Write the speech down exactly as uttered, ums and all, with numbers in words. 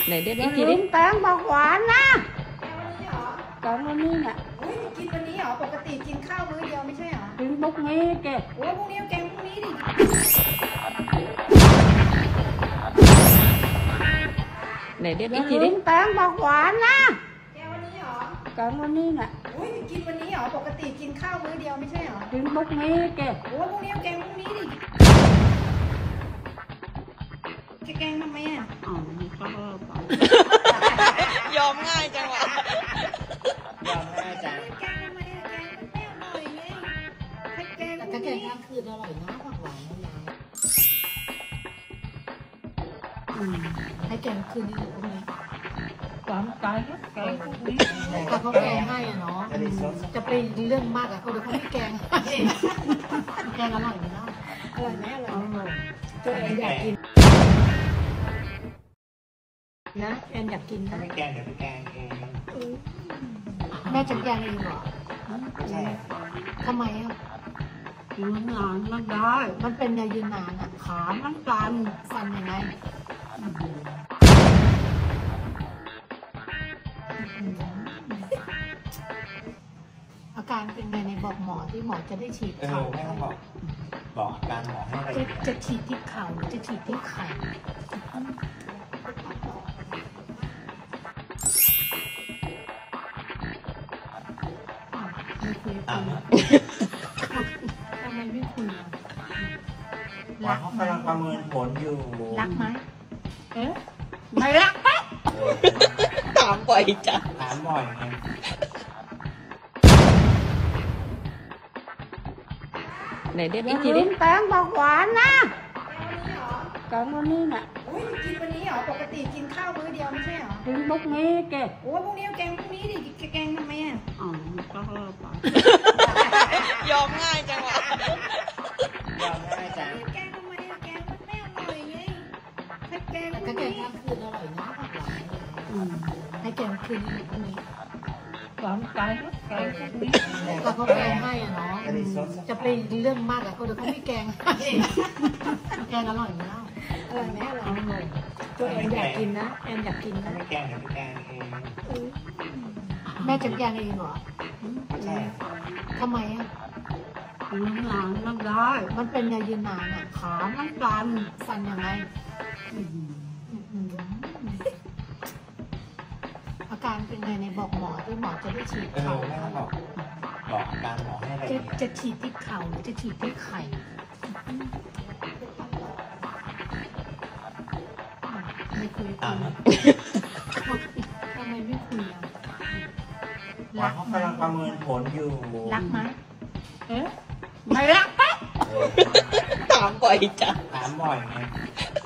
ไหนเรียกอีกทีอย่าดิลืมแป้งบอกหวานนะแกวันนี้เหรอแกงวันนี้น่ะอุ้ยกินวันนี้เหรอปกติกินข้าวมื้อเดียวไม่ใช่เหรอกินพวกนี้แกโอ้ยพรุ่งนี้เอาแกงพรุ่งนี้ดิไหนเรียกออีย่ากทีลืดิมแป้งบอกหวานนะแกวันนี้เหรอแกงวันนี้น่ะอุ้ยกินวันนี้เหรอปกติกินข้าวมื้อเดียวไม่ใช่เหรอกินพวกนี้แกโอ้ยพรุ่งนี้เอาแกงพรุ่งนี้ดิจะแกงทำไมอ่ะอ๋อก็เลิกไปยอมง่ายจังวะยอมง่ายจังแกงทำไมอ่ะแกงมันไม่อร่อยไงให้แกงพแต่รุ่งถ้าแกงนี้กลางคืนอร่อยนะผักหวานนะยายอืมให้แกงคืนนี้หรือพรุ่งนี้ตามใจนะแกงพวกนี้ถ้าเขาแกงให้อะเนาะจะไปเรื่องมากอะเขาเดี๋ยวเขาไม่แกงให้แกงอร่อยนะอร่อยไหมอร่อยเอาไหมเลยตัวเองอยากกินนะแอนอยากกินถ้านะไม่แกงเดี๋ยวไปแกงเองแม่จะแกงเองเหรอไม่ใช่ทำไมอะยืนนานมันได้มันเป็นไงยืนนานอะขามันตันฟันยังไงอาการเป็นไงในบอกหมอที่หมอจะได้ฉีดเออเข่าแม่ต้องบอก บอกอาการหมอให้ละจะเอียดจะฉีดที่เข่าหรือจะฉีดที่ไข่ ไม่คุยอ่ะทำไมไม่คุยอะหมอรักเขาไหมกำลังประเมินผลอยู่รักไหมเอ๊ะไม่รักปะเออถามบ่อยจังถามบ่อยไงไหนเรียกออีย่ากทีลืดิมแป้งบอกหวานนะแกวันนี้เหรอแกงวันนี้น่ะอุ้ยกินวันนี้เหรอปกติกินข้าวมื้อเดียวไม่ใช่เหรอกินพวกนี้แกโอ้ยพรุ่งนี้เอาแกงพรุ่งนี้ดิจะแกงทำไมอ่ะอ๋อก็เลิกไปยอมง่ายจังวะยอมง่ายจังแกงทำไมอะแกงมันไม่อร่อยไงให้แกงแต่พรุ่ถ้าง แกงนี้กลางคืนอร่อยนะผักหวานนะอืมให้แกงคืนนี้หรือพรุ่งนี้ตามใจนะแกงพวกนี้ถ้าเขาแกงให้อะเนาะจะได้ซดจะไปเรื่องมากอะเขาเดี๋ยวเขาไม่แกงให้แกงอร่อยนะอร่อยไหมอร่อยเอาเลยตัวเองอยากกินนะแอนอยากกินถ้านะไม่แกงเดี๋ยวไปแกงเองแม่จะแกงเองเหรอไม่ใช่ทำไมอะยืนนานมันได้มันเป็นไงยืนนานอะขามันตันฟันยังไงอืมอืมอาการเป็นไงในบอกหมอที่หมอจะได้ฉีดเออเข่าแม่ต้องบอก บอกอาการหมอให้ละจะเอียดจะฉีดที่เข่าหรือจะฉีดที่ไข่ไม่คุยอ่ะทำไมไม่คุยอะหมอเขากำลังประเมินผลอยู่รักไหมเอ๊ะไม่รักปะเออถามบ่อยจังถามบ่อยไง